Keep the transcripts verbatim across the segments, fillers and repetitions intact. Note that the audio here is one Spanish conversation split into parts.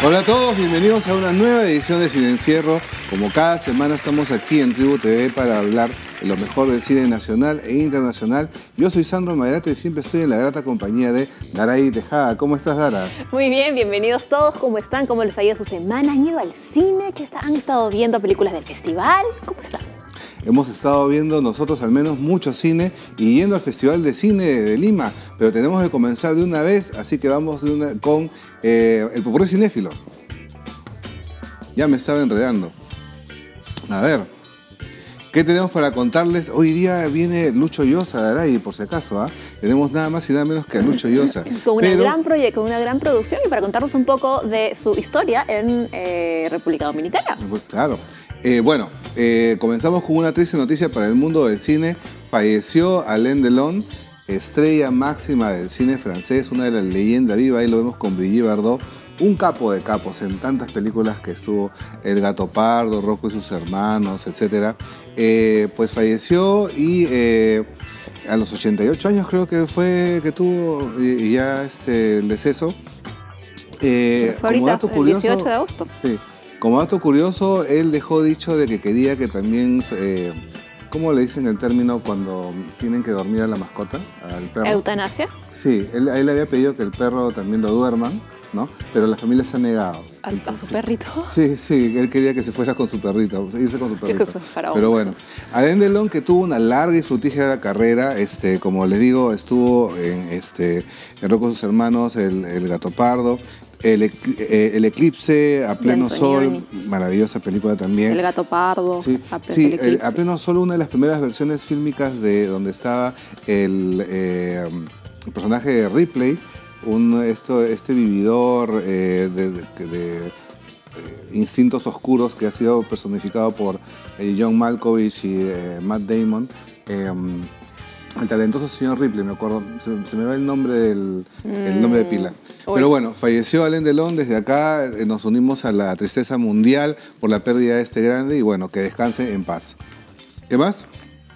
Hola a todos, bienvenidos a una nueva edición de Cine Encierro. Como cada semana estamos aquí en Tribu T V para hablar de lo mejor del cine nacional e internacional. Yo soy Sandro Maderate y siempre estoy en la grata compañía de Daray Tejada. ¿Cómo estás, Dara? Muy bien, bienvenidos todos. ¿Cómo están? ¿Cómo les ha ido su semana? ¿Han ido al cine? ¿Qué está- ¿Han estado viendo películas del festival? ¿Cómo están? Hemos estado viendo nosotros al menos mucho cine y yendo al Festival de Cine de Lima, pero tenemos que comenzar de una vez, así que vamos de una, con eh, el Popurrí Cinéfilo. Ya me estaba enredando. A ver, ¿qué tenemos para contarles? Hoy día viene Lucho Llosa, Daray, por si acaso, ¿ah? Tenemos nada más y nada menos que a Lucho Llosa. Con, una pero... gran proyecto, con una gran producción y para contarnos un poco de su historia en eh, República Dominicana. Pues claro. Eh, bueno, eh, comenzamos con una triste noticia para el mundo del cine. Falleció Alain Delon, estrella máxima del cine francés, una de las leyendas vivas. Ahí lo vemos con Brigitte Bardot, un capo de capos en tantas películas que estuvo, El Gato Pardo, Rocco y sus hermanos, etcétera. Eh, pues falleció y eh, a los ochenta y ocho años creo que fue que tuvo y, y ya este, el deceso. Eh, fue ahorita, dato curioso, el dieciocho de agosto. Sí. Como dato curioso, él dejó dicho de que quería que también, eh, ¿cómo le dicen el término cuando tienen que dormir a la mascota, al perro? ¿Eutanasia? Sí, él, él había pedido que el perro también lo duerman, ¿no? Pero la familia se ha negado. ¿Al, ¿A su perrito? Sí, sí, él quería que se fuera con su perrito, irse con su perrito. Para Pero bueno, Alain Delon, que tuvo una larga y fructífera carrera, este, como les digo, estuvo en, este, en Rocco y sus hermanos, El, el Gato Pardo, El, el Eclipse, A Pleno Sol, maravillosa película también. El Gato Pardo. Sí, a, sí el, A Pleno Sol, una de las primeras versiones fílmicas de donde estaba el, eh, el personaje de Ripley, un, esto, este vividor eh, de, de, de eh, instintos oscuros que ha sido personificado por eh, John Malkovich y eh, Matt Damon. Eh, El talentoso señor Ripley, me acuerdo, se, se me va el nombre del mm. el nombre de pila. Uy. Pero bueno, falleció Alain Delon, desde acá eh, nos unimos a la tristeza mundial por la pérdida de este grande y bueno, que descanse en paz. ¿Qué más?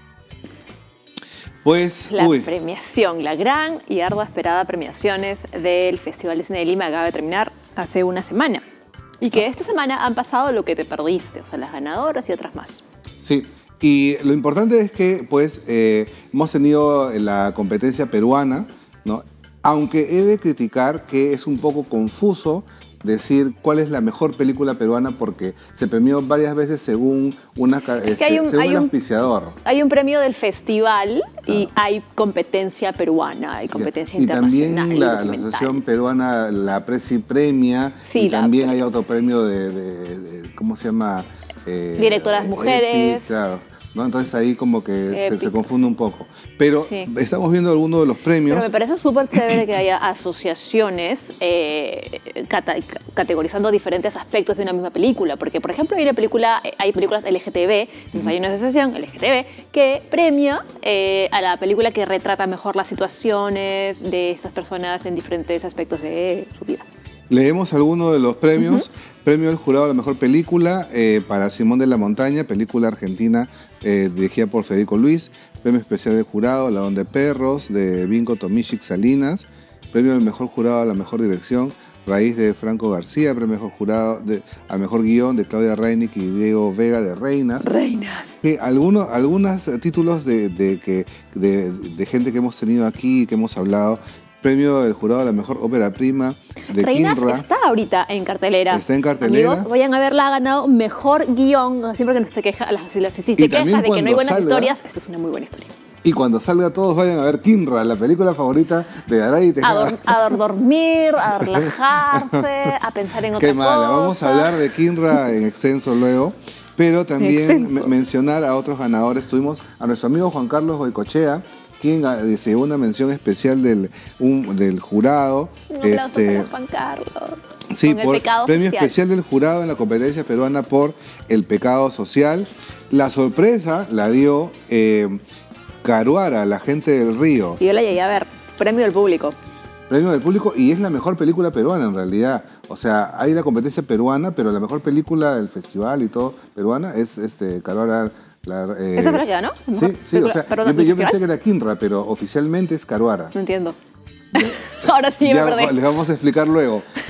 Pues, la uy. premiación, la gran y ardua esperada premiaciones del Festival de Cine de Lima acaba de terminar hace una semana. Y que esta semana han pasado lo que te perdiste, o sea, las ganadoras y otras más. Sí. Y lo importante es que pues, eh, hemos tenido la competencia peruana, ¿no? Aunque he de criticar que es un poco confuso decir cuál es la mejor película peruana porque se premió varias veces según, una, este, hay un, según hay el un, auspiciador. Hay un premio del festival y ah. hay competencia peruana, hay competencia y internacional. Y también la, la Asociación Peruana, la Presi premia, sí, y también hay otro premio de, de, de ¿cómo se llama? Eh, Directoras eh, mujeres. Epic, claro, ¿no? Entonces ahí como que se, se confunde un poco. Pero sí. Estamos viendo algunos de los premios. Pero me parece súper chévere que haya asociaciones eh, cata categorizando diferentes aspectos de una misma película. Porque, por ejemplo, hay, una película, hay películas L G T B, entonces uh-huh. hay una asociación L G T B que premia eh, a la película que retrata mejor las situaciones de estas personas en diferentes aspectos de su vida. Leemos algunos de los premios. Uh-huh. Premio del jurado a la mejor película eh, para Simón de la Montaña, película argentina eh, dirigida por Federico Luis. Premio especial del jurado, Ladrón de Perros, de Vinco Tomishik Salinas. Premio al mejor jurado a la mejor dirección, Raíz, de Franco García. Premio mejor jurado de, al mejor guión, de Claudia Reinick y Diego Vega, de Reinas. Reinas. Eh, algunos, algunos títulos de, de, de, de, de gente que hemos tenido aquí, que hemos hablado. Premio del jurado a la mejor ópera prima de Reinas Kinra. Está ahorita en cartelera. Está en cartelera. Amigos, vayan a verla, ha ganado mejor guión. Siempre que se queja, si, si te quejas de que no hay buenas salga, historias, esta es una muy buena historia. Y cuando salga todos vayan a ver Kinra, la película favorita de Daray Tejada. A, a dormir, a relajarse, a pensar en otra Qué mala. cosa. Vamos a hablar de Kinra en extenso luego. Pero también mencionar a otros ganadores. Tuvimos a nuestro amigo Juan Carlos Goicochea, quien se llevó una mención especial del, un, del jurado. Un aplauso este, para Juan Carlos. Sí, con por el pecado premio social. especial del jurado en la competencia peruana por El Pecado Social. La sorpresa la dio eh, Caruara, La Gente del Río. Y yo la llegué a ver, premio del público. Premio del público, y es la mejor película peruana en realidad. O sea, hay la competencia peruana, pero la mejor película del festival y todo peruana es este, Caruara. La, eh, ¿Esa fue la que ganó? Sí, sí, o sea, yo, yo pensé que era Kinra, pero oficialmente es Caruara. No entiendo. Ahora sí ya me perdí. Les vamos a explicar luego.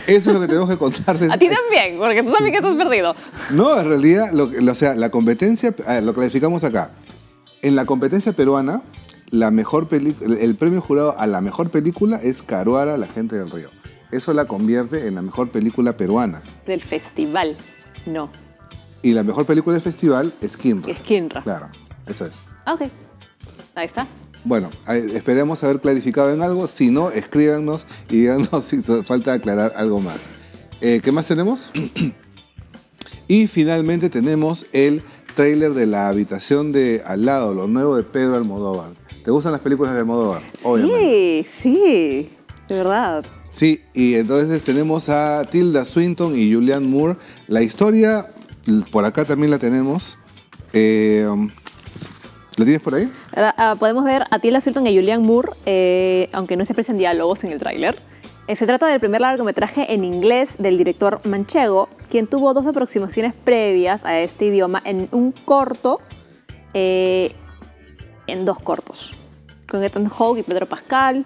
Eso es lo que tenemos que contarles. A ti también, porque tú también sí. que estás perdido. No, en realidad, lo, o sea, la competencia, a ver, lo clarificamos acá. En la competencia peruana, la mejor el premio jurado a la mejor película es Caruara, La gente del río. Eso la convierte en la mejor película peruana. Del festival, no. Y la mejor película del festival es Kinra. Es Kinra. Claro, eso es. Ok, ahí está. Bueno, esperemos haber clarificado en algo. Si no, escríbanos y díganos si falta aclarar algo más. Eh, ¿Qué más tenemos? Y finalmente tenemos el tráiler de La habitación de al lado, lo nuevo de Pedro Almodóvar. ¿Te gustan las películas de Almodóvar? Sí, obviamente. Sí, de verdad. Sí, y entonces tenemos a Tilda Swinton y Julianne Moore. La historia, por acá también la tenemos. Eh, ¿La tienes por ahí? Uh, uh, podemos ver a Tilda Swinton y Julianne Moore, eh, aunque no se aprecian diálogos en el tráiler. Eh, se trata del primer largometraje en inglés del director manchego, quien tuvo dos aproximaciones previas a este idioma en un corto, eh, en dos cortos, con Ethan Hawke y Pedro Pascal.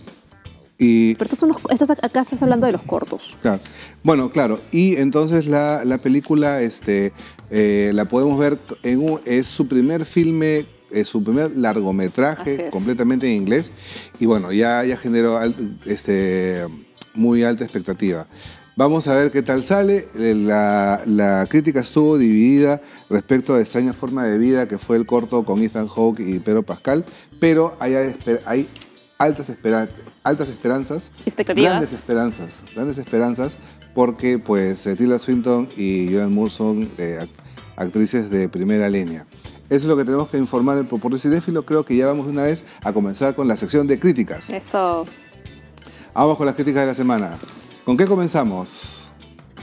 Y, Pero estos son los, estos, acá estás hablando de los cortos. Claro. Bueno, claro. Y entonces la, la película este, eh, la podemos ver, en un, es su primer filme, es su primer largometraje completamente en inglés. Y bueno, ya, ya generó este, muy alta expectativa. Vamos a ver qué tal sale. La, la crítica estuvo dividida respecto a Extraña forma de vida, que fue el corto con Ethan Hawke y Pedro Pascal. Pero hay, hay altas esperanzas. Altas esperanzas, expectativas, grandes esperanzas, grandes esperanzas, porque pues Tilda Swinton y Julianne Moore son eh, actrices de primera línea. Eso es lo que tenemos que informar en Popurrí Cinéfilo. Creo que ya vamos de una vez a comenzar con la sección de críticas. Eso. Vamos con las críticas de la semana. ¿Con qué comenzamos?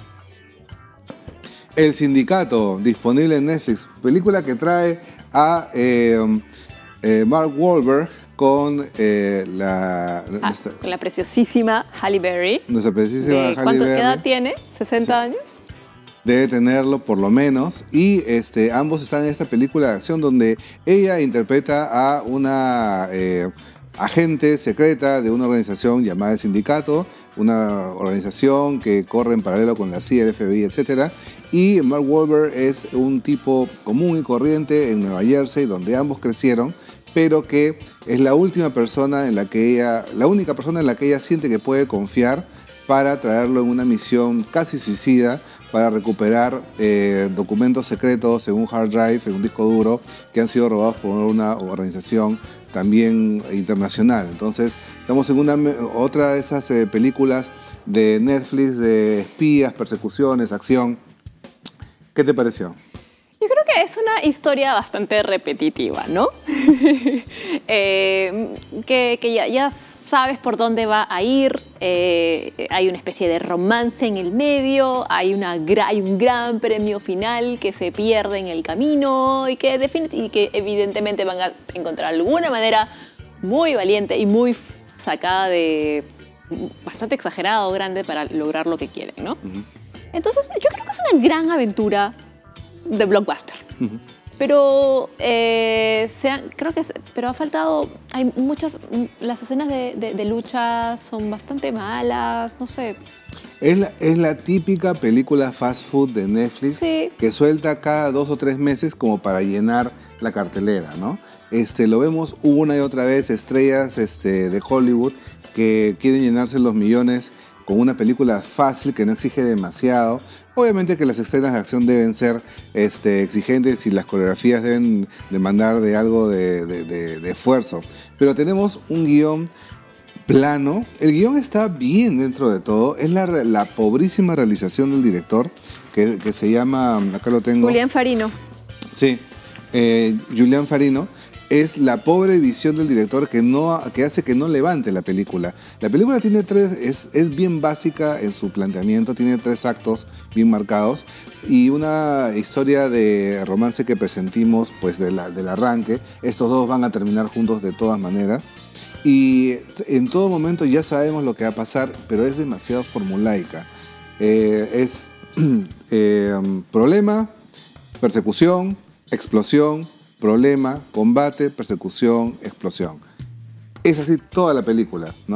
El Sindicato, disponible en Netflix, película que trae a eh, eh, Mark Wahlberg con eh, la, ah, nuestra, con la preciosísima Halle Berry. Nuestra preciosísima Halle ¿Cuánto Berry. edad tiene? ¿sesenta sí. años? Debe tenerlo por lo menos. Y este, ambos están en esta película de acción donde ella interpreta a una eh, agente secreta de una organización llamada el Sindicato, una organización que corre en paralelo con la C I A, el F B I, etcétera. Y Mark Wahlberg es un tipo común y corriente en Nueva Jersey, donde ambos crecieron, pero que es la última persona en la que ella, la única persona en la que ella siente que puede confiar para traerlo en una misión casi suicida para recuperar eh, documentos secretos en un hard drive, en un disco duro, que han sido robados por una organización también internacional. Entonces, estamos en una, otra de esas eh, películas de Netflix de espías, persecuciones, acción. ¿Qué te pareció? Yo creo que es una historia bastante repetitiva, ¿no? eh, que que ya, ya sabes por dónde va a ir, eh, hay una especie de romance en el medio, hay, una, hay un gran premio final que se pierde en el camino y que, y que evidentemente van a encontrar alguna manera muy valiente y muy sacada de... bastante exagerada o grande para lograr lo que quieren, ¿no? Uh-huh. Entonces yo creo que es una gran aventura de blockbuster. Uh-huh. Pero eh, sea, creo que es, pero ha faltado, hay muchas, las escenas de, de, de lucha son bastante malas, no sé. Es la, es la típica película fast food de Netflix, sí, que suelta cada dos o tres meses como para llenar la cartelera, ¿no? Este, lo vemos una y otra vez, estrellas este, de Hollywood que quieren llenarse los millones con una película fácil que no exige demasiado. Obviamente que las escenas de acción deben ser este, exigentes y las coreografías deben demandar de algo de, de, de, de esfuerzo. Pero tenemos un guión plano. El guión está bien dentro de todo. Es la, la pobrísima realización del director, que, que se llama, acá lo tengo. Julián Farino. Sí, eh, Julián Farino. Es la pobre visión del director que, no, que hace que no levante la película. La película tiene tres, es, es bien básica en su planteamiento, tiene tres actos bien marcados y una historia de romance que presentimos pues, de la, del arranque. Estos dos van a terminar juntos de todas maneras. Y en todo momento ya sabemos lo que va a pasar, pero es demasiado formulaica. Eh, es eh, problema, persecución, explosión, problema, combate, persecución, explosión. Es así toda la película, ¿no?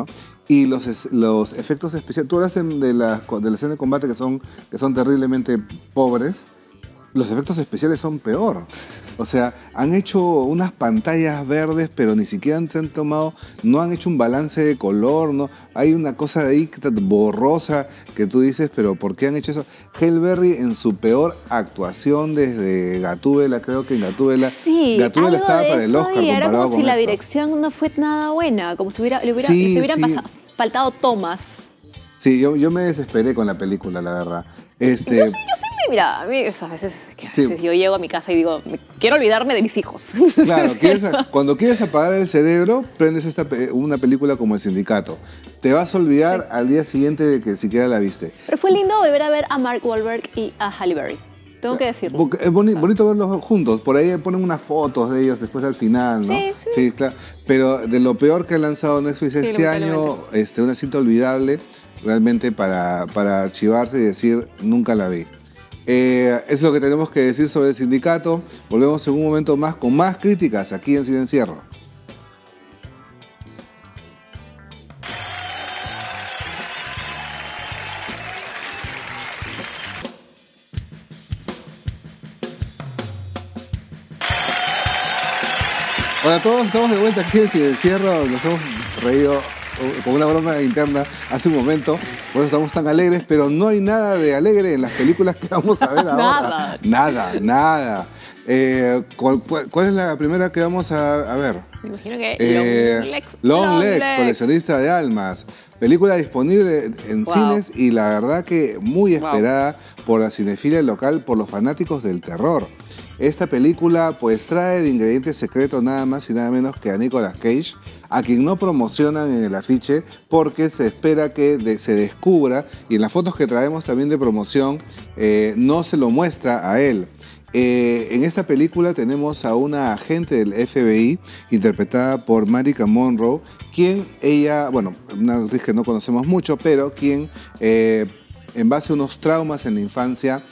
Y los, los efectos especiales, tú hablas de la, de la escena de combate que son, que son terriblemente pobres, los efectos especiales son peor. O sea, han hecho unas pantallas verdes, pero ni siquiera se han tomado, no han hecho un balance de color, no, hay una cosa ahí borrosa que tú dices, pero ¿por qué han hecho eso? Halle Berry en su peor actuación desde Gatúbela, creo que en Gatúbela, sí, Gatúbela estaba para el Oscar y era comparado como con si la esto. dirección no fue nada buena, como si hubiera, le, hubiera, Sí, le hubieran sí. pasado, faltado tomas. Sí, yo, yo me desesperé con la película, la verdad. Este, yo, sí, yo sí me, mira, a mí o sea, a veces, que a Sí. veces yo llego a mi casa y digo, me- quiero olvidarme de mis hijos. Claro, quieres, cuando quieres apagar el cerebro, prendes esta, pe- una película como El Sindicato. Te vas a olvidar al día siguiente de que siquiera la viste. Pero fue lindo volver a ver a Mark Wahlberg y a Halle Berry. Tengo que decirlo. Porque es boni- bonito verlos juntos. Por ahí ponen unas fotos de ellos después al final, ¿no? Sí, sí. Claro. Pero de lo peor que ha lanzado Netflix este año, lamentablemente. este, una cinta olvidable, realmente para, para archivarse y decir, nunca la vi. Eh, eso es lo que tenemos que decir sobre El Sindicato. Volvemos en un momento más con más críticas aquí en Cine Encierro. Hola a todos, estamos de vuelta aquí en Cine Encierro. Nos hemos reído con una broma interna hace un momento, por eso estamos tan alegres, pero no hay nada de alegre en las películas que vamos a ver ahora. Nada. Nada, nada. Eh, ¿cuál, cuál, cuál es la primera que vamos a, a ver? Me imagino que Eh, Long Legs. Long Legs, coleccionista de almas. Película disponible en Wow. cines y la verdad que muy Wow. esperada por la cinefilia local, por los fanáticos del terror. Esta película pues trae de ingredientes secretos nada más y nada menos que a Nicolas Cage, a quien no promocionan en el afiche porque se espera que de- se descubra, y en las fotos que traemos también de promoción eh, no se lo muestra a él. Eh, en esta película tenemos a una agente del F B I interpretada por Marilyn Monroe, quien ella, bueno, una actriz que no conocemos mucho, pero quien eh, en base a unos traumas en la infancia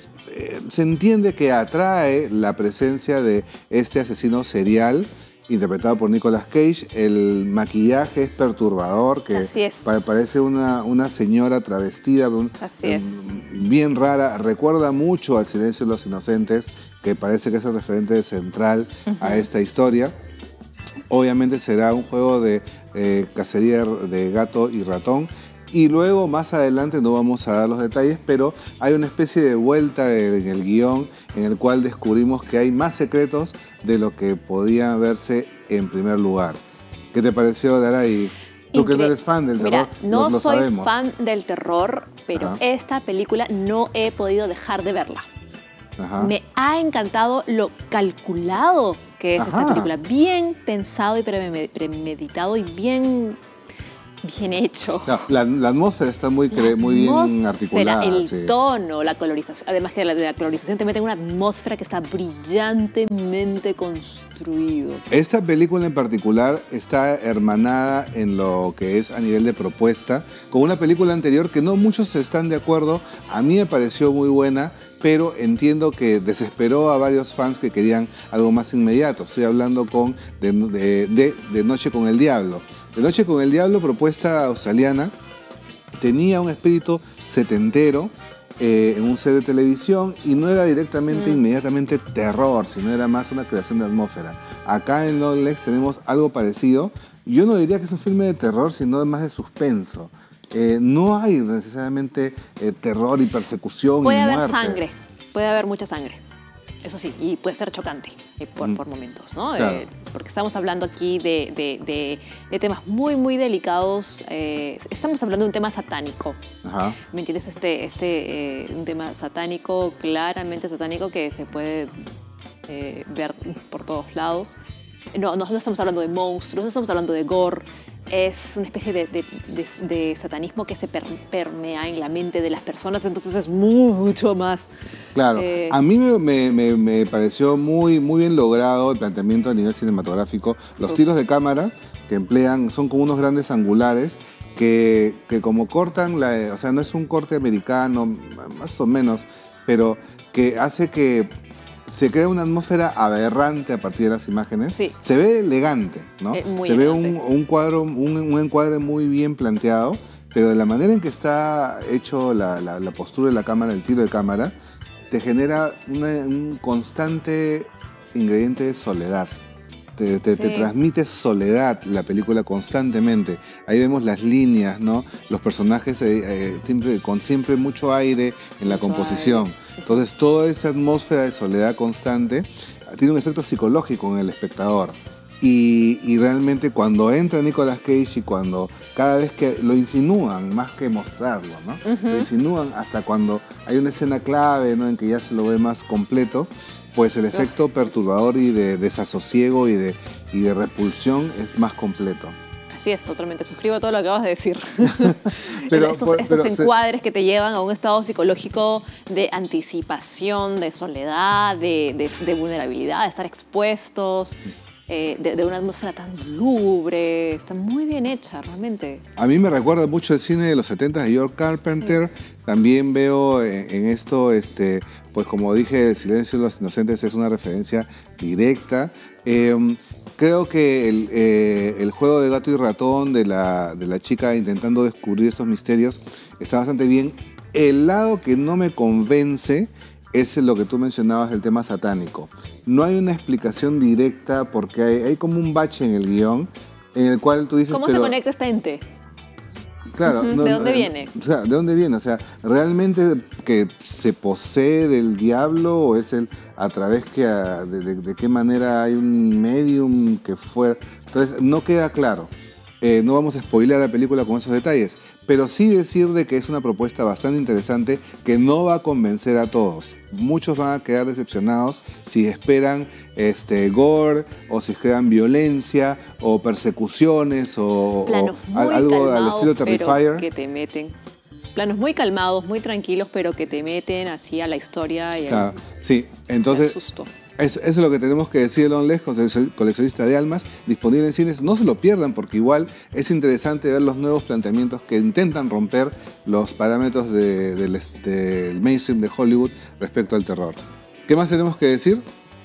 eh, se entiende que atrae la presencia de este asesino serial interpretado por Nicolas Cage. El maquillaje es perturbador, que Así es. pa- parece una, una señora travestida, un- Así es. bien rara. Recuerda mucho al Silencio de los Inocentes, que parece que es el referente central a esta historia. Obviamente será un juego de eh, cacería de gato y ratón. Y luego, más adelante, no vamos a dar los detalles, pero hay una especie de vuelta en el guión en el cual descubrimos que hay más secretos de lo que podía verse en primer lugar. ¿Qué te pareció, Daray? Tú que no Incre- eres fan del Mira, terror, no lo, lo soy sabemos. fan del terror, pero Ajá. esta película no he podido dejar de verla. Ajá. Me ha encantado lo calculado que es Ajá. esta película. Bien pensado y preme- premeditado y bien, bien hecho. No, la, la atmósfera está muy, cre- muy bien Atmósfera, articulada. el sí. tono, la colorización. Además que la, de la colorización te mete en una atmósfera que está brillantemente construido. Esta película en particular está hermanada en lo que es a nivel de propuesta con una película anterior que no muchos están de acuerdo. A mí me pareció muy buena, pero entiendo que desesperó a varios fans que querían algo más inmediato. Estoy hablando con de, de, de, de Noche con el Diablo. De Noche con el Diablo, propuesta australiana, tenía un espíritu setentero eh, en un set de televisión y no era directamente, Mm. inmediatamente terror, sino era más una creación de atmósfera. Acá en Long Legs tenemos algo parecido. Yo no diría que es un filme de terror, sino más de suspenso. Eh, no hay necesariamente eh, terror y persecución Puede y haber muerte. sangre, puede haber mucha sangre. Eso sí, y puede ser chocante eh, por, Mm. por momentos, ¿no? Claro. Eh, porque estamos hablando aquí de, de- de- de temas muy, muy delicados. eh, estamos hablando de un tema satánico. Ajá. ¿Me entiendes? Este, este, eh, un tema satánico, claramente satánico, que se puede eh, ver por todos lados. No, no, no estamos hablando de monstruos, no estamos hablando de gore. Es una especie de, de- de- de satanismo que se per- permea en la mente de las personas, entonces es mucho más. Claro, Eh, a mí me, me- me- me pareció muy, muy bien logrado el planteamiento a nivel cinematográfico. Los Uf. tiros de cámara que emplean son como unos grandes angulares que, que como cortan, la, o sea, no es un corte americano, más o menos, pero que hace que se crea una atmósfera aberrante a partir de las imágenes. Sí. Se ve elegante, ¿no? Eh, muy se elegante. ve un, un cuadro, un, un encuadre muy bien planteado, pero de la manera en que está hecho la, la, la postura de la cámara, el tiro de cámara, te genera una, un constante ingrediente de soledad. Te, te, Sí. te transmite soledad la película constantemente. Ahí vemos las líneas, ¿no? Los personajes eh, eh, siempre, con siempre mucho aire en la Mucho composición. aire. Entonces, toda esa atmósfera de soledad constante tiene un efecto psicológico en el espectador. Y, y realmente cuando entra Nicolas Cage y cuando cada vez que lo insinúan, más que mostrarlo, ¿no? Uh-huh. Lo insinúan hasta cuando hay una escena clave, ¿no? En que ya se lo ve más completo, pues el efecto perturbador y de desasosiego y de, y de repulsión es más completo. Así es, totalmente. Suscribo a todo lo que acabas de decir. Pero, estos por- estos pero se- encuadres que te llevan a un estado psicológico de anticipación, de soledad, de, de- de vulnerabilidad, de estar expuestos, eh, de, de una atmósfera tan lúgubre. Está muy bien hecha, realmente. A mí me recuerda mucho el cine de los setenta de George Carpenter. También veo en, en esto, este, pues como dije, El silencio de los inocentes es una referencia directa. Eh, creo que el, eh, el juego de gato y ratón de la, de la chica intentando descubrir estos misterios está bastante bien. El lado que no me convence es lo que tú mencionabas del tema satánico. No hay una explicación directa porque hay, hay como un bache en el guión en el cual tú dices... ¿Cómo pero, se conecta este ente? Claro, Ujú, no, ¿de dónde no, viene? O sea, ¿de dónde viene? O sea, ¿realmente que se posee del diablo o es el a través que a- de, de- de qué manera hay un medium que fue? Entonces, no queda claro. Eh, no vamos a spoilear la película con esos detalles, pero sí decir de que es una propuesta bastante interesante que no va a convencer a todos. Muchos van a quedar decepcionados si esperan este, gore o si esperan violencia o persecuciones o, Planos o muy al- algo al calmados, estilo pero Terrifier. que te meten. Planos muy calmados, muy tranquilos, pero que te meten así a la historia y al, Claro, sí, al entonces susto. eso, eso es lo que tenemos que decir de Long Legs, coleccionista de almas, disponible en cines. No se lo pierdan porque igual es interesante ver los nuevos planteamientos que intentan romper los parámetros de- del, del mainstream de Hollywood respecto al terror. ¿Qué más tenemos que decir?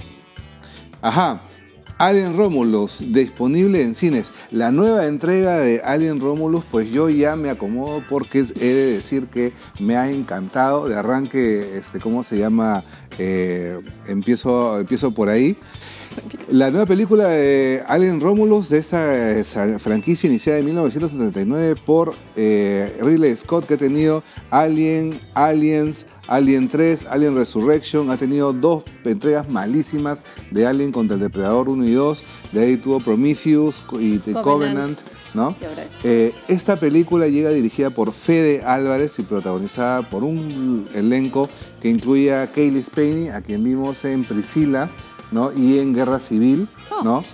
Ajá, Alien Romulus, disponible en cines. La nueva entrega de Alien Romulus, pues yo ya me acomodo porque he de decir que me ha encantado. De arranque, este, ¿cómo se llama? Eh, empiezo, empiezo por ahí. La nueva película de Alien Romulus, de esta esa franquicia iniciada en mil novecientos setenta y nueve por eh, Ridley Scott, que ha tenido Alien, Aliens, Alien tres, Alien Resurrection, ha tenido dos entregas malísimas de Alien contra el Depredador uno y dos, de ahí tuvo Prometheus y The Covenant. Covenant, ¿no? Y ahora es- Eh, esta película llega dirigida por Fede Álvarez y protagonizada por un elenco que incluye a Kaylee Spaeny, a quien vimos en Priscilla, ¿no? Y en Guerra Civil, Oh. ¿no?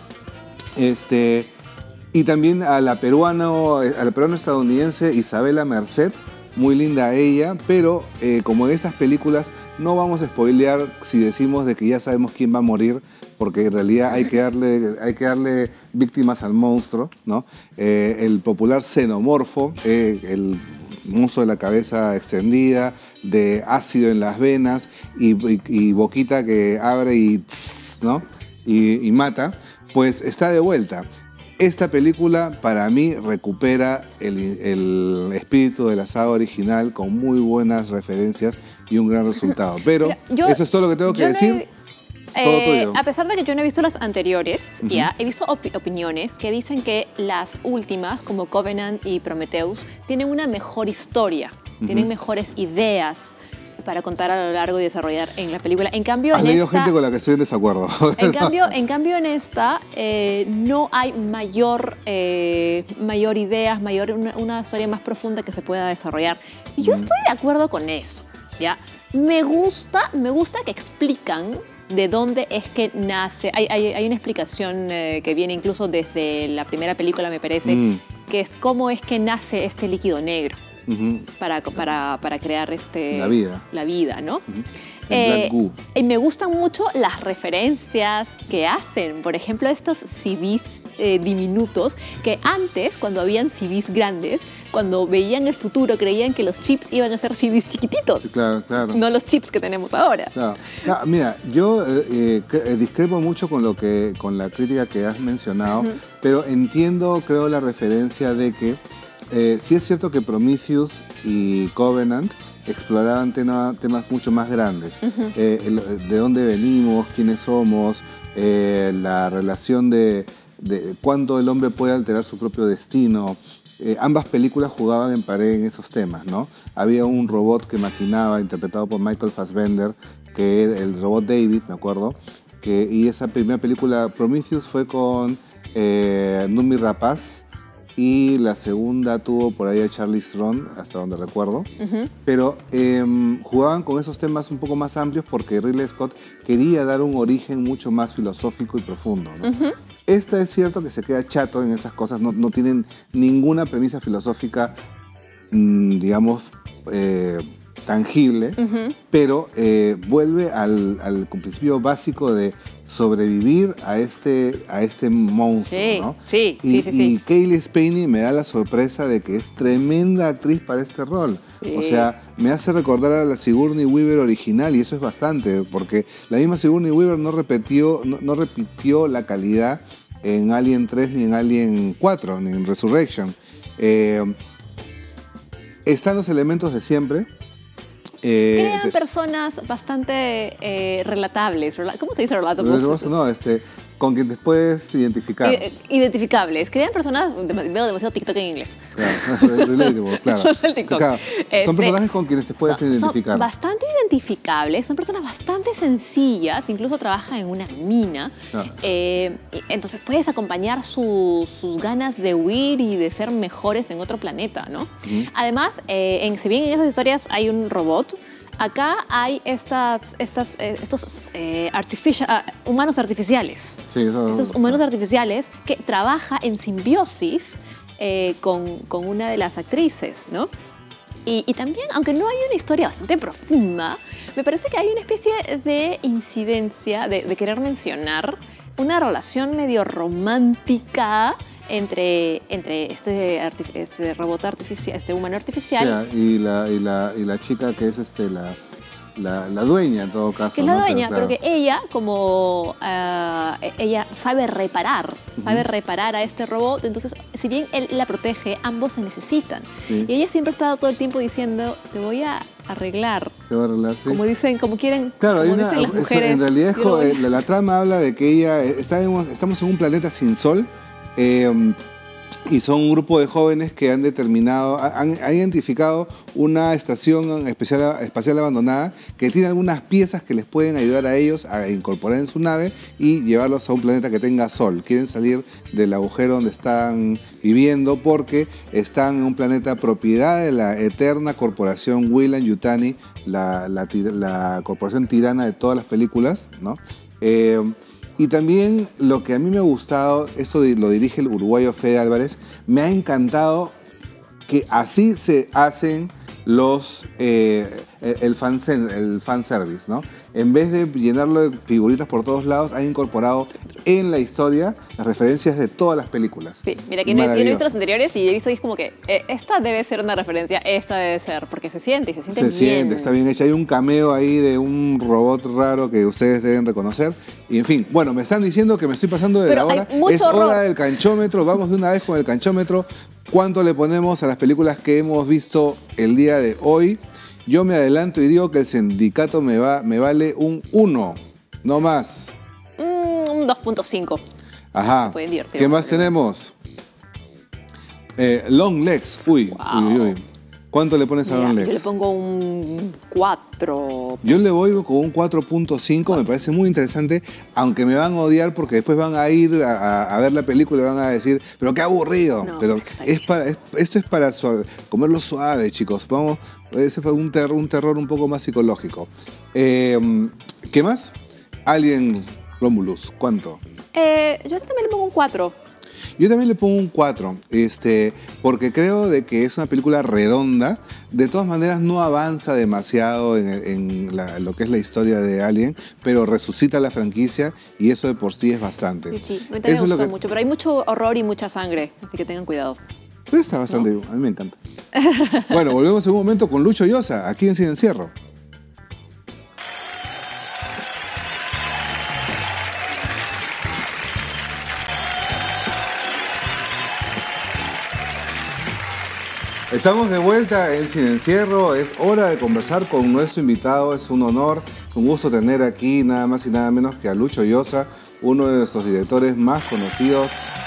Este, y también a la peruano, a la peruano-estadounidense Isabela Merced, muy linda ella, pero eh, como en estas películas no vamos a spoilear si decimos de que ya sabemos quién va a morir, porque en realidad hay que darle, hay que darle víctimas al monstruo, ¿no? Eh, el popular xenomorfo, eh, el monstruo de la cabeza extendida, de ácido en las venas y, y- y boquita que abre y, tss, ¿no? y, y mata, pues está de vuelta. Esta película para mí recupera el, el espíritu de la saga original con muy buenas referencias y un gran resultado. Pero Mira, yo- eso es todo lo que tengo que yo no decir. he- Todo Eh, tuyo. a pesar de que yo no he visto las anteriores, Ujú. ya he visto opi- opiniones que dicen que las últimas, como Covenant y Prometheus, tienen una mejor historia, tienen mejores ideas para contar a lo largo y desarrollar en la película. En cambio, Has en leído esta, gente con la que estoy en desacuerdo. en cambio, en cambio en esta eh, no hay mayor, eh, mayor ideas, mayor una, una historia más profunda que se pueda desarrollar. Y yo estoy de acuerdo con eso, ¿ya? Me gusta, me gusta que explican de dónde es que nace. Hay, hay, hay una explicación eh, que viene incluso desde la primera película, me parece, Mm. que es cómo es que nace este líquido negro Ujú. para, para, para crear este, La vida. la vida, ¿no? El Black Goo. y me gustan mucho las referencias que hacen. Por ejemplo, estos C Ds eh, diminutos que antes, cuando habían C Ds grandes, cuando veían el futuro, creían que los chips iban a ser C Ds chiquititos. Sí, claro, claro. No los chips que tenemos ahora. Claro. Ah, mira, yo eh, eh, discrepo mucho con, lo que, con la crítica que has mencionado, uh-huh. pero entiendo, creo, la referencia de que eh, sí es cierto que Prometheus y Covenant exploraban tema, temas mucho más grandes. Uh-huh. eh, el, de dónde venimos, quiénes somos, eh, la relación de, de cuándo el hombre puede alterar su propio destino. Eh, ambas películas jugaban en pared en esos temas, ¿no? Había un robot que maquinaba, interpretado por Michael Fassbender, que era el robot David, me acuerdo, que, y esa primera película, Prometheus, fue con eh, Noomi Rapace, y la segunda tuvo por ahí a Charlize Theron, hasta donde recuerdo. Uh-huh. Pero eh, jugaban con esos temas un poco más amplios porque Ridley Scott quería dar un origen mucho más filosófico y profundo, ¿no? Uh-huh. Esta es cierto que se queda chato en esas cosas, no, no tienen ninguna premisa filosófica, mmm, digamos, eh, tangible, uh-huh. pero eh, vuelve al, al principio básico de sobrevivir a este, a este monstruo, sí, ¿no? Sí, y, sí, sí, sí. Y Cailee Spaeny me da la sorpresa de que es tremenda actriz para este rol. Sí. O sea, me hace recordar a la Sigourney Weaver original, y eso es bastante, porque la misma Sigourney Weaver no repitió, no, no repitió la calidad en Alien tres, ni en Alien cuatro, ni en Resurrection. Eh, están los elementos de siempre. Eh, Crean personas bastante eh, relatables. ¿Cómo se dice relatables? No, este, con quien te puedes identificar. I identificables. Crean personas, veo demasiado TikTok en inglés. Claro, relatable, claro. Yo soy el TikTok. Claro, este, son personajes con quienes te puedes son, identificar. Son bastante identificables, son personas bastante sencillas, incluso trabajan en una mina. Claro. Eh, entonces puedes acompañar su, sus ganas de huir y de ser mejores en otro planeta, ¿no? Uh-huh. Además, eh, en, si bien en esas historias hay un robot, acá hay estas, estas, eh, estos eh, artificial, uh, humanos artificiales. Sí, eso, estos humanos claro. artificiales que trabaja en simbiosis eh, con, con una de las actrices, ¿no? Y, y también, aunque no hay una historia bastante profunda, me parece que hay una especie de incidencia, de, de querer mencionar una relación medio romántica entre, entre este, este robot artificial, este humano artificial. Sí, y, la, y, la, y la chica que es este, la, la, la dueña en todo caso. Que es la ¿no? dueña, pero, claro. pero que ella, como uh, ella sabe reparar, uh-huh. sabe reparar a este robot, entonces si bien él la protege, ambos se necesitan. Sí. Y ella siempre ha estado todo el tiempo diciendo, te voy a arreglar. Te voy a arreglar, sí. Como dicen, como quieren, claro, como una, dicen las mujeres. Eso, en realidad es, la, la trama habla de que ella, estamos, estamos en un planeta sin sol, eh, y son un grupo de jóvenes que han determinado, han, han identificado una estación especial, espacial abandonada que tiene algunas piezas que les pueden ayudar a ellos a incorporar en su nave y llevarlos a un planeta que tenga sol. Quieren salir del agujero donde están viviendo porque están en un planeta propiedad de la eterna corporación Weyland-Yutani, la, la, la corporación tirana de todas las películas, ¿no? Eh, Y también lo que a mí me ha gustado, esto lo dirige el uruguayo Fede Álvarez, me ha encantado que así se hacen los, eh, el, fan, el fanservice, ¿no? En vez de llenarlo de figuritas por todos lados, han incorporado en la historia las referencias de todas las películas. Sí, mira, que no he, he visto las anteriores y he visto que es como que eh, esta debe ser una referencia, esta debe ser, porque se siente y se siente se bien. Se siente, está bien hecha. Hay un cameo ahí de un robot raro que ustedes deben reconocer. Y en fin, bueno, me están diciendo que me estoy pasando de Pero la hora. Es horror. hora del canchómetro. Vamos de una vez con el canchómetro. ¿Cuánto le ponemos a las películas que hemos visto el día de hoy? Yo me adelanto y digo que el sindicato me, va, me vale un uno, no más. Mm, un dos punto cinco. Ajá. ¿Qué más pero... tenemos? Eh, Long Legs. Uy, wow. uy, uy, uy. ¿Cuánto le pones a Mira, Long Legs? Yo le pongo un cuatro. Yo le voy con un cuatro punto cinco, me parece muy interesante, aunque me van a odiar porque después van a ir a, a ver la película y van a decir, pero qué aburrido. No, pero es que es para, es, esto es para suave, comerlo suave, chicos. Vamos, ese fue un, ter, un terror un poco más psicológico. Eh, ¿Qué más? Alien Romulus, ¿cuánto? Eh, yo también le pongo un cuatro. Yo también le pongo un cuatro, este, porque creo de que es una película redonda. De todas maneras no avanza demasiado en, en la, lo que es la historia de Alien, pero resucita la franquicia y eso de por sí es bastante. Sí, a mí también Eso me es lo gustó que... mucho, pero hay mucho horror y mucha sangre, así que tengan cuidado. Pues está bastante, ¿no? A mí me encanta. Bueno, volvemos en un momento con Lucho Llosa, aquí en Sin Encierro. Estamos de vuelta en Sin Encierro, es hora de conversar con nuestro invitado, es un honor, un gusto tener aquí nada más y nada menos que a Lucho Llosa, uno de nuestros directores más conocidos,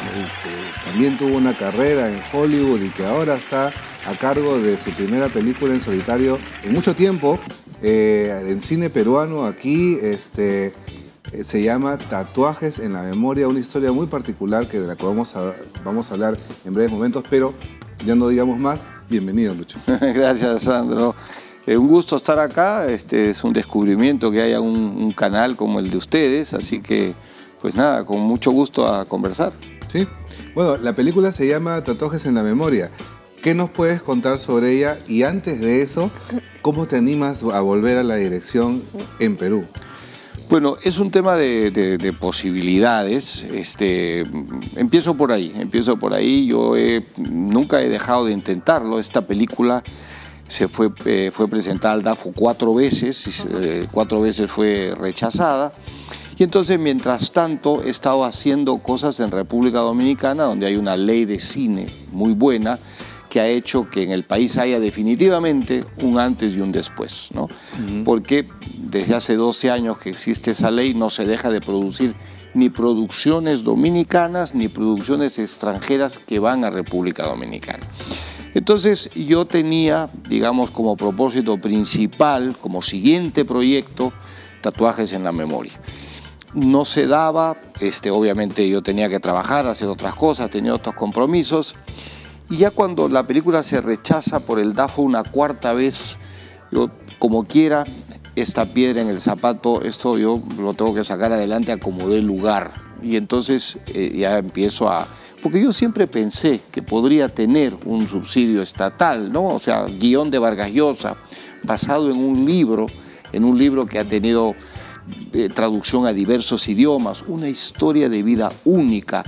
que también tuvo una carrera en Hollywood y que ahora está a cargo de su primera película en solitario en mucho tiempo, eh, en cine peruano aquí, este, eh, se llama Tatuajes en la Memoria, una historia muy particular que de la que vamos a, vamos a hablar en breves momentos, pero ya no digamos más. Bienvenido, Lucho. Gracias, Sandro. Eh, un gusto estar acá. Este es un descubrimiento que haya un, un canal como el de ustedes, así que, pues nada, con mucho gusto a conversar. Sí. Bueno, la película se llama Tatuajes en la Memoria. ¿Qué nos puedes contar sobre ella? Y antes de eso, ¿cómo te animas a volver a la dirección en Perú? Bueno, es un tema de, de, de posibilidades. Este, empiezo por ahí, empiezo por ahí. Yo he, nunca he dejado de intentarlo. Esta película se fue, eh, fue presentada al DAFO cuatro veces, eh, cuatro veces fue rechazada. Y entonces, mientras tanto, he estado haciendo cosas en República Dominicana, donde hay una ley de cine muy buena, que ha hecho que en el país haya definitivamente un antes y un después, ¿no? Uh-huh. Porque desde hace doce años que existe esa ley no se deja de producir ni producciones dominicanas ni producciones extranjeras que van a República Dominicana. Entonces yo tenía, digamos, como propósito principal, como siguiente proyecto, Tatuajes en la Memoria. No se daba, este, obviamente yo tenía que trabajar, hacer otras cosas, tenía otros compromisos. Y ya cuando la película se rechaza por el DAFO una cuarta vez, yo, como quiera, esta piedra en el zapato, esto yo lo tengo que sacar adelante a como dé lugar. Y entonces eh, ya empiezo a... Porque yo siempre pensé que podría tener un subsidio estatal, ¿no? O sea, guión de Vargas Llosa, basado en un libro, en un libro que ha tenido eh, traducción a diversos idiomas, una historia de vida única.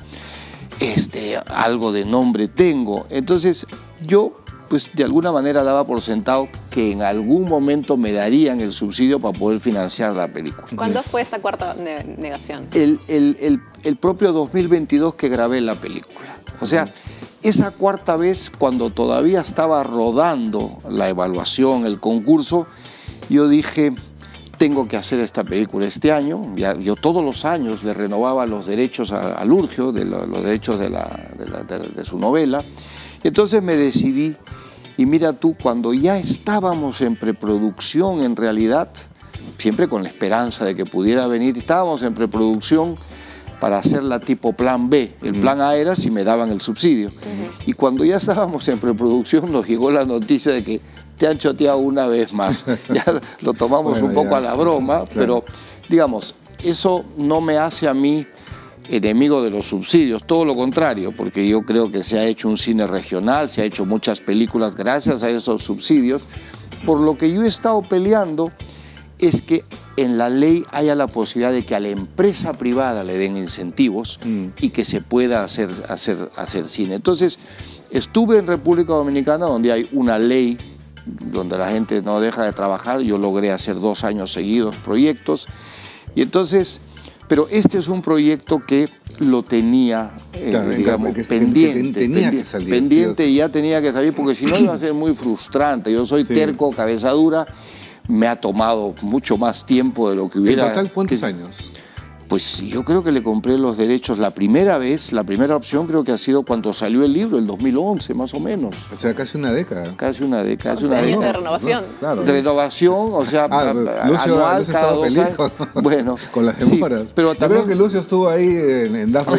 Este, algo de nombre tengo. Entonces yo pues de alguna manera daba por sentado que en algún momento me darían el subsidio para poder financiar la película. ¿Cuándo fue esta cuarta ne- negación? El, el, el, el propio dos mil veintidós que grabé la película. O sea, esa cuarta vez cuando todavía estaba rodando la evaluación, el concurso, yo dije... tengo que hacer esta película este año. Ya, yo todos los años le renovaba los derechos a, a Lurgio, de lo, los derechos de, la, de, la, de, de su novela. Y entonces me decidí, y mira tú, cuando ya estábamos en preproducción en realidad, siempre con la esperanza de que pudiera venir, estábamos en preproducción para hacerla tipo plan B. El plan A era si me daban el subsidio. Uh-huh. Y cuando ya estábamos en preproducción nos llegó la noticia de que te han choteado una vez más. Ya lo tomamos bueno, un poco ya, a la broma, claro. Pero digamos, eso no me hace a mí enemigo de los subsidios, todo lo contrario, porque yo creo que se ha hecho un cine regional, se ha hecho muchas películas gracias a esos subsidios. Por lo que yo he estado peleando es que en la ley haya la posibilidad de que a la empresa privada le den incentivos mm. y que se pueda hacer, hacer, hacer cine. Entonces, estuve en República Dominicana donde hay una ley donde la gente no deja de trabajar. Yo logré hacer dos años seguidos proyectos. Y entonces, pero este es un proyecto que lo tenía, eh, claro, digamos, que, pendiente. Que tenía pendiente, que salir, pendiente sí, o sea. Y ya tenía que salir, porque si no iba a ser muy frustrante. Yo soy sí. terco, cabeza dura. Me ha tomado mucho más tiempo de lo que hubiera... ¿En total cuántos que, años? Pues yo creo que le compré los derechos la primera vez, la primera opción creo que ha sido cuando salió el libro, el dos mil once más o menos. O sea, casi una década. Casi una década. Casi una década. No, de renovación. No, claro. De renovación, o sea, ah, a, Lucio, anual, Lucio estaba feliz con, bueno, con las demoras. Sí, pero yo también, creo que Lucio estuvo ahí en, en DAFO.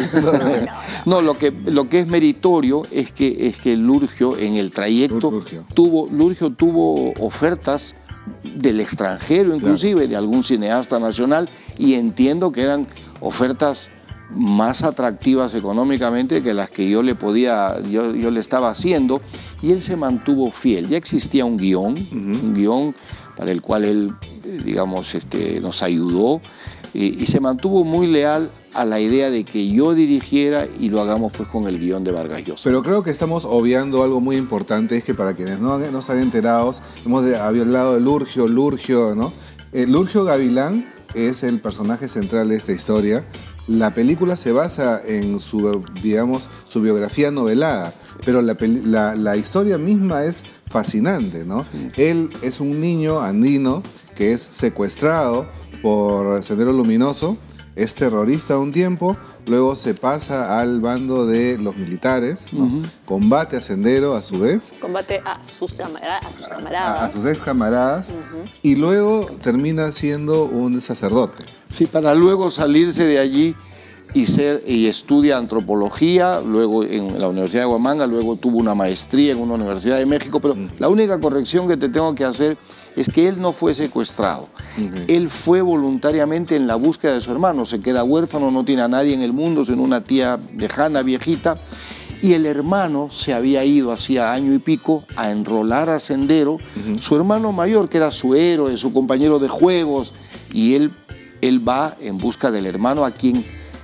no, lo que, lo que es meritorio es que, es que Lurgio en el trayecto Lurgio. tuvo, Lurgio tuvo ofertas del extranjero, inclusive, claro. de algún cineasta nacional, y entiendo que eran ofertas más atractivas económicamente que las que yo le podía, yo, yo le estaba haciendo, y él se mantuvo fiel. Ya existía un guión, uh-huh. un guión para el cual él, digamos, este, nos ayudó, y, y se mantuvo muy leal a la idea de que yo dirigiera y lo hagamos pues con el guión de Vargas Llosa. Pero creo que estamos obviando algo muy importante, es que para quienes no, no están enterados, hemos de, hablado de Lurgio, Lurgio, ¿no? Eh, Lurgio Gavilán es el personaje central de esta historia. La película se basa en su, digamos, su biografía novelada, pero la, la, la historia misma es fascinante, ¿no? Sí. Él es un niño andino que es secuestrado por Sendero Luminoso, es terrorista un tiempo, luego se pasa al bando de los militares, ¿no? Uh-huh. Combate a Sendero a su vez. Combate a sus, camara a sus camaradas. A, a sus ex camaradas. Uh-huh. Y luego termina siendo un sacerdote. Sí, para luego salirse de allí y, ser, y estudia antropología, luego en la Universidad de Huamanga, luego tuvo una maestría en una universidad de México, pero uh-huh. la única corrección que te tengo que hacer es que él no fue secuestrado. Uh-huh. Él fue voluntariamente en la búsqueda de su hermano, se queda huérfano, no tiene a nadie en el mundo, sino una tía lejana, viejita, y el hermano se había ido hacía año y pico a enrolar a Sendero, uh-huh. su hermano mayor, que era su héroe, su compañero de juegos, y él, él va en busca del hermano a quien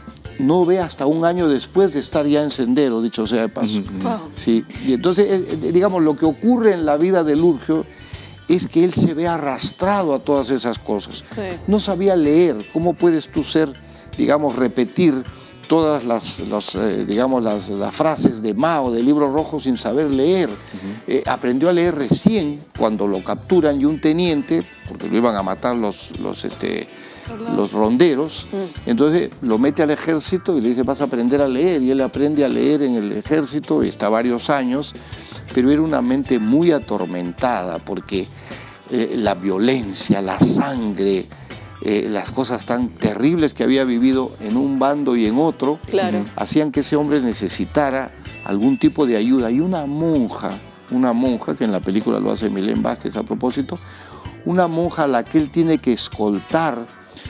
no ve hasta un año después de estar ya en Sendero, dicho sea de paso. Uh-huh. Wow. Sí. Y entonces, digamos, lo que ocurre en la vida de Lurgio es que él se ve arrastrado a todas esas cosas. Sí. No sabía leer. ¿Cómo puedes tú ser, digamos, repetir todas las, los, eh, digamos, las, las frases de Mao, del Libro Rojo, sin saber leer? Uh-huh. eh, aprendió a leer recién cuando lo capturan y un teniente, porque lo iban a matar los, los, este, los ronderos, uh-huh. entonces lo mete al ejército y le dice, vas a aprender a leer, y él aprende a leer en el ejército y está varios años, pero era una mente muy atormentada porque eh, la violencia, la sangre, eh, las cosas tan terribles que había vivido en un bando y en otro, claro. hacían que ese hombre necesitara algún tipo de ayuda. Y una monja, una monja, que en la película lo hace Milén Vázquez a propósito, una monja a la que él tiene que escoltar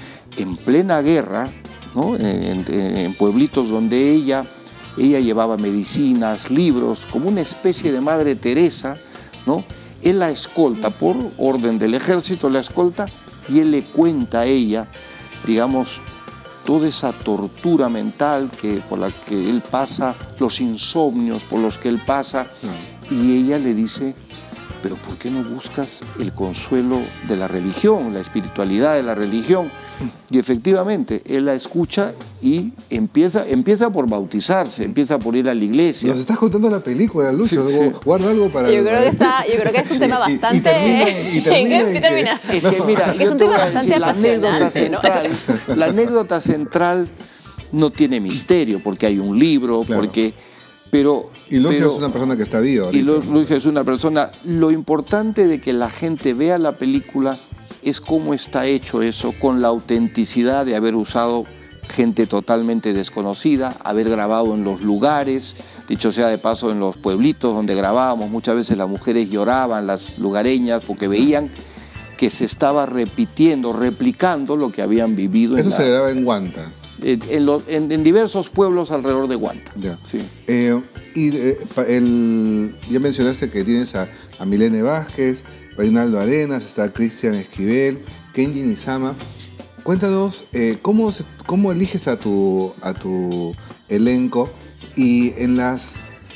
en plena guerra, ¿no? en, en, en pueblitos donde ella... Ella llevaba medicinas, libros, como una especie de Madre Teresa, ¿no? Él la escolta, por orden del ejército, la escolta, y él le cuenta a ella, digamos, toda esa tortura mental que, por la que él pasa, los insomnios por los que él pasa, no. y ella le dice, pero ¿por qué no buscas el consuelo de la religión, la espiritualidad de la religión? Y efectivamente, él la escucha y empieza, empieza por bautizarse, empieza por ir a la iglesia. Nos estás contando la película, Lucho. Sí, sí. Guarda algo para... Yo creo, que está, yo creo que es un tema bastante... Y, y termina, y termina, y termina. Que... Es que mira, yo te voy a decir, la anécdota central, ¿no? la anécdota central no tiene misterio, porque hay un libro, claro. porque... Pero, y Lurgio pero, es una persona que está viva ahorita. Y Lurgio es una persona... Lo importante de que la gente vea la película es cómo está hecho eso, con la autenticidad de haber usado gente totalmente desconocida, haber grabado en los lugares, dicho sea de paso en los pueblitos donde grabábamos, muchas veces las mujeres lloraban, las lugareñas, porque veían que se estaba repitiendo, replicando lo que habían vivido. Eso en se la, graba en Huanta. En, en, los, en, en diversos pueblos alrededor de Huanta. Ya, sí. eh, y eh, el, ya mencionaste que tienes a, a Milene Vázquez, Reinaldo Arenas, está Cristian Esquivel, Kenji Nizama. Cuéntanos, eh, ¿cómo, se, ¿cómo eliges a tu, a tu elenco? Y en las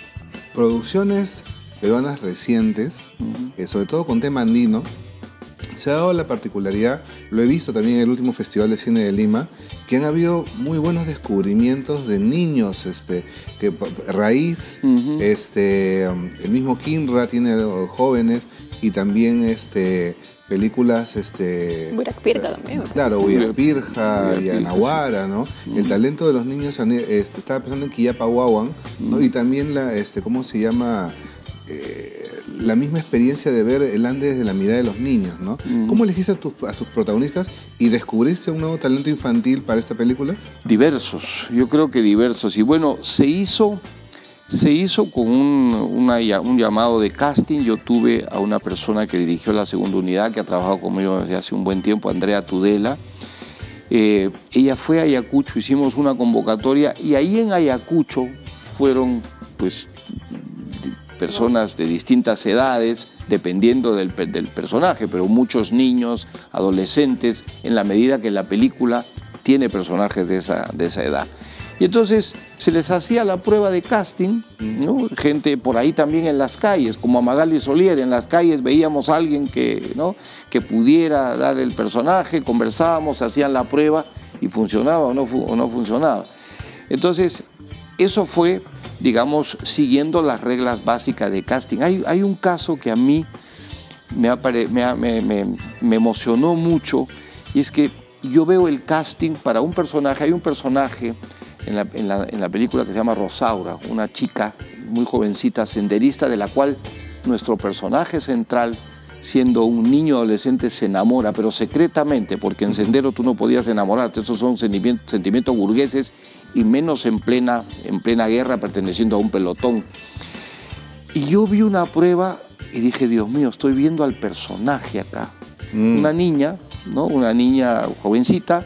producciones peruanas recientes, uh-huh. eh, sobre todo con tema andino, se ha dado la particularidad, lo he visto también en el último Festival de Cine de Lima, que han habido muy buenos descubrimientos de niños, este, que Raíz, uh-huh. este, el mismo Kinra tiene jóvenes, y también este, películas... Este, Huiracpirca también. Claro, Huiracpirca y Anahuara, ¿no? Uh-huh. El talento de los niños, este, estaba pensando en Quillapa Huahuan, ¿no? Uh-huh. Y también, la, este, ¿cómo se llama? Eh, la misma experiencia de ver el Ande desde la mirada de los niños, ¿no? Uh-huh. ¿Cómo elegiste a tus, a tus protagonistas y descubriste un nuevo talento infantil para esta película? Diversos, yo creo que diversos. Y bueno, se hizo... Se hizo con un, una, un llamado de casting. Yo tuve a una persona que dirigió la segunda unidad, que ha trabajado conmigo desde hace un buen tiempo, Andrea Tudela, Eh, ella fue a Ayacucho, hicimos una convocatoria y ahí en Ayacucho fueron pues personas de distintas edades, dependiendo del, del personaje, pero muchos niños, adolescentes, en la medida que la película tiene personajes de esa, de esa edad. Y entonces se les hacía la prueba de casting, ¿no? Gente por ahí también en las calles, como a Magali Solier, en las calles veíamos a alguien que, ¿no? que pudiera dar el personaje, conversábamos, hacían la prueba y funcionaba o no, o no funcionaba. Entonces, eso fue, digamos, siguiendo las reglas básicas de casting. Hay, hay un caso que a mí me, apare, me, me, me, me emocionó mucho, y es que yo veo el casting para un personaje. Hay un personaje en la, en la, en la película que se llama Rosaura, una chica muy jovencita, senderista, de la cual nuestro personaje central, siendo un niño adolescente, se enamora, pero secretamente, porque en sendero tú no podías enamorarte, esos son sentimientos, sentimientos burgueses, y menos en plena, en plena guerra, perteneciendo a un pelotón. Y yo vi una prueba y dije, Dios mío, estoy viendo al personaje acá. Mm. Una niña, ¿no? Una niña jovencita,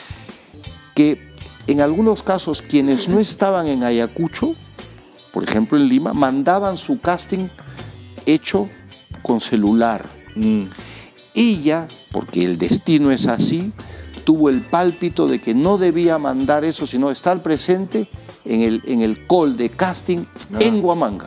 que en algunos casos quienes no estaban en Ayacucho, por ejemplo en Lima, mandaban su casting hecho con celular. Mm. Ella, porque el destino es así, tuvo el pálpito de que no debía mandar eso, sino estar presente en el, en el call de casting ah. en Huamanga.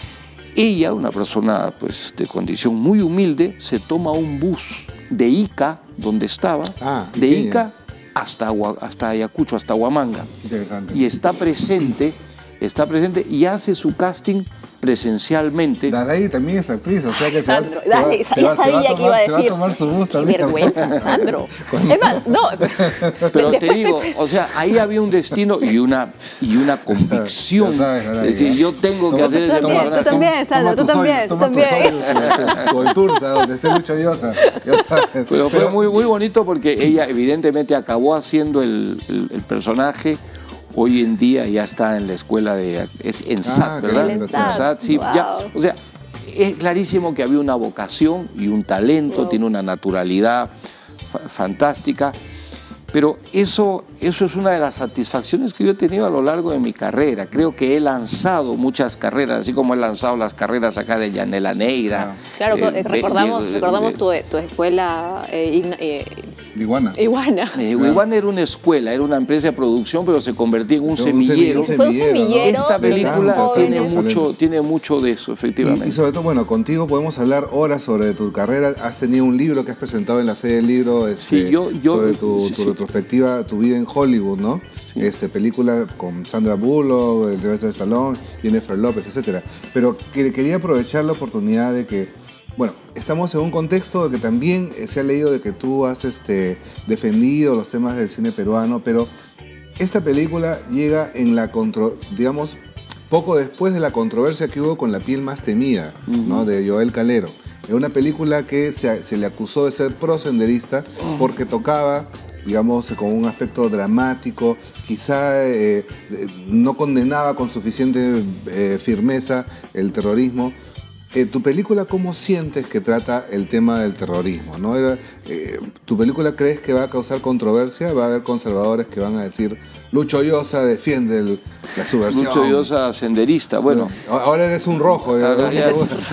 Ella, una persona pues, de condición muy humilde, se toma un bus de Ica, donde estaba, ah, de Ica hasta, hasta Ayacucho, hasta Huamanga. Interesante. Y está presente, está presente y hace su casting presencialmente. Dadei también es actriz, o sea que Sandro, se va, dale, se va, ya se va, sabía se va, que iba a decir. se va a tomar su bus también. Qué vergüenza, Sandro. Es más, no. Pero te digo, o sea, ahí había un destino y una, y una convicción. Sabes, es decir, yo tengo que toma, hacer ese personaje. Tú también, Sandro, tú también. Toma tus ollos, con Tursa, donde esté Lucho Llosa. Pero, Pero fue muy, muy bonito porque ella evidentemente acabó haciendo el, el, el personaje. Hoy en día ya está en la escuela de... Es en S A T, ah, ¿verdad? En S A T, sí. Wow. Ya, o sea, es clarísimo que había una vocación y un talento, wow. Tiene una naturalidad fantástica. Pero eso, eso es una de las satisfacciones que yo he tenido a lo largo de mi carrera. Creo que he lanzado muchas carreras, así como he lanzado las carreras acá de Yanela Neira. Claro, eh, recordamos, eh, recordamos tu, tu escuela eh, eh, Iguana. Iguana. Eh, Iguana era una escuela, era una empresa de producción, pero se convertía en un, un semillero. semillero. Fue un semillero. ¿No? Esta película tiene mucho, tiene mucho de eso, efectivamente. Y, y sobre todo, bueno, contigo podemos hablar horas sobre tu carrera. Has tenido un libro que has presentado en la Feria del Libro este, sí, yo, yo, sobre tu, sí, tu sí. retrospectiva, tu vida en Hollywood, ¿no? Sí. Este, película con Sandra Bullock, el Sylvester Stallone, Jennifer López, etcétera. Pero que, quería aprovechar la oportunidad de que, bueno, estamos en un contexto de que también se ha leído de que tú has este, defendido los temas del cine peruano, pero esta película llega en la contro, digamos, poco después de la controversia que hubo con La piel más temida, uh-huh. ¿no? De Joel Calero. Es una película que se, se le acusó de ser prosenderista uh-huh. porque tocaba, digamos, con un aspecto dramático, quizá eh, no condenaba con suficiente eh, firmeza el terrorismo. Eh, ¿Tu película cómo sientes que trata el tema del terrorismo? ¿No? Era, eh, ¿Tu película crees que va a causar controversia? ¿Va a haber conservadores que van a decir Lucho Llosa defiende el, la subversión? Lucho Llosa senderista, bueno. Ahora eres un rojo. Ahora ya...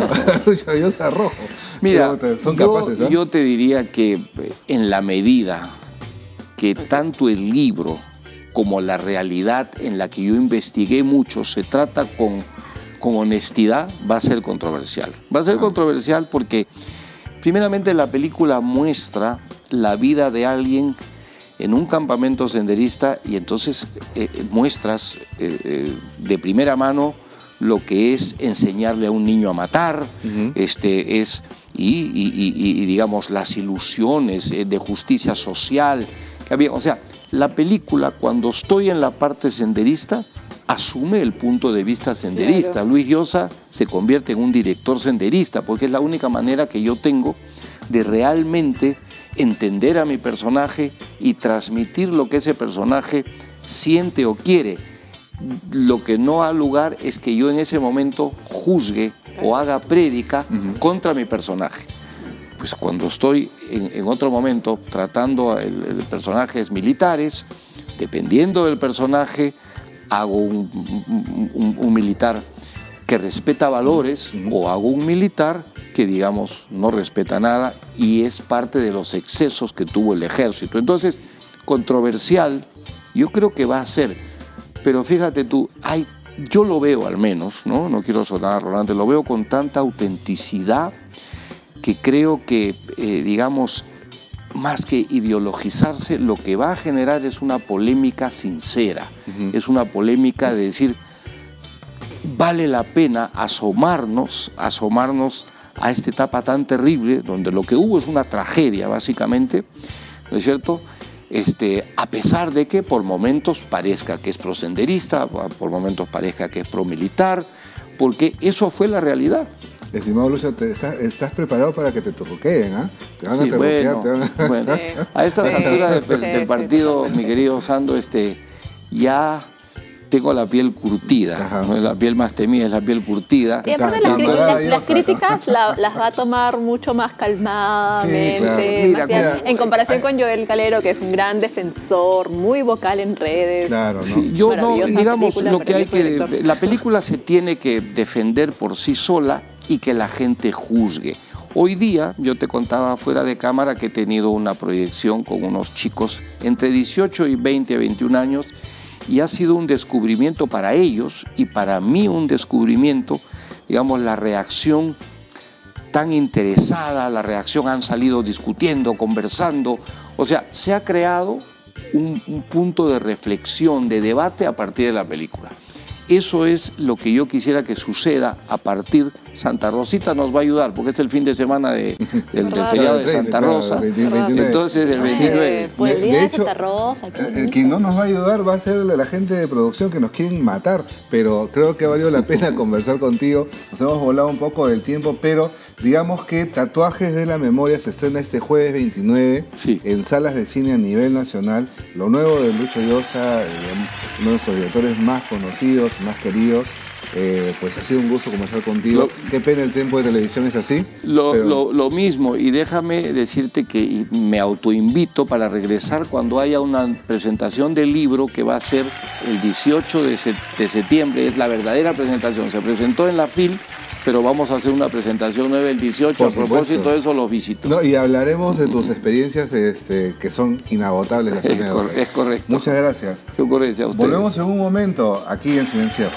Lucho Llosa rojo. Mira, son yo, capaces, ¿eh? yo te diría que en la medida que tanto el libro como la realidad en la que yo investigué mucho se trata con... con honestidad, va a ser controversial. Va a ser ah. controversial porque, primeramente, la película muestra la vida de alguien en un campamento senderista y entonces eh, muestras eh, eh, de primera mano lo que es enseñarle a un niño a matar, uh-huh. este, es, y, y, y, y, digamos, las ilusiones eh, de justicia social que había. O sea, la película, cuando estoy en la parte senderista, asume el punto de vista senderista. Claro. Luis Llosa se convierte en un director senderista porque es la única manera que yo tengo de realmente entender a mi personaje y transmitir lo que ese personaje siente o quiere. Lo que no ha lugar es que yo en ese momento juzgue o haga prédica uh-huh. contra mi personaje. pues cuando estoy en, en otro momento tratando el, el personajes militares, dependiendo del personaje, hago un, un, un militar que respeta valores uh-huh. o hago un militar que, digamos, no respeta nada y es parte de los excesos que tuvo el ejército. Entonces, controversial, yo creo que va a ser, pero fíjate tú, hay, yo lo veo al menos, ¿no? No quiero sonar arrogante, lo veo con tanta autenticidad que creo que, eh, digamos, más que ideologizarse, lo que va a generar es una polémica sincera, uh-huh. es una polémica de decir, vale la pena asomarnos, asomarnos a esta etapa tan terrible, donde lo que hubo es una tragedia, básicamente, ¿no es cierto?, Este, a pesar de que por momentos parezca que es prosenderista, por momentos parezca que es promilitar, porque eso fue la realidad. Estimado Lucho, te estás, estás preparado para que te torroqueen, ¿ah? ¿eh? Te van sí, a terroquear, bueno, te van a... Bueno, sí. A estas sí. alturas de, sí, del partido, sí. mi querido Sando, este, ya tengo la piel curtida, ¿no? La piel más temida es la piel curtida. Y aparte las, las, las críticas la, las va a tomar mucho más calmadamente, sí, claro. mira, mira, en comparación ay, con Joel Calero, que es un gran defensor, muy vocal en redes. Claro, ¿no? Sí, yo no, digamos, lo que hay que, la película se tiene que defender por sí sola y que la gente juzgue. Hoy día, yo te contaba fuera de cámara que he tenido una proyección con unos chicos entre dieciocho y veinte, veintiún años, y ha sido un descubrimiento para ellos y para mí un descubrimiento, digamos, la reacción tan interesada, la reacción han salido discutiendo, conversando, o sea, se ha creado un, un punto de reflexión, de debate a partir de la película. Eso es lo que yo quisiera que suceda a partir. Santa Rosita nos va a ayudar porque es el fin de semana de, del, del feriado de Santa Rosa. Entonces el veintinueve. Sí, pues el día de, de hecho, Santa Rosa. El que no nos va a ayudar va a ser la gente de producción que nos quieren matar, pero creo que ha valido la pena conversar contigo. Nos hemos volado un poco del tiempo, pero digamos que Tatuajes de la Memoria se estrena este jueves veintinueve sí. en salas de cine a nivel nacional. Lo nuevo de Lucho Llosa, eh, uno de nuestros directores más conocidos, más queridos. Eh, pues ha sido un gusto conversar contigo. Lo, Qué pena el tiempo de televisión es así. Lo, pero... lo, lo mismo, y déjame decirte que me autoinvito para regresar cuando haya una presentación del libro que va a ser el dieciocho de septiembre, es la verdadera presentación. Se presentó en la F I L, pero vamos a hacer una presentación nueva el dieciocho. Por a propósito supuesto. de eso los visito. No, y hablaremos de tus experiencias este, que son inagotables. Las es, cor es correcto. Muchas gracias. Qué ocurrencia a ustedes. Volvemos en un momento aquí en Sin Encierro.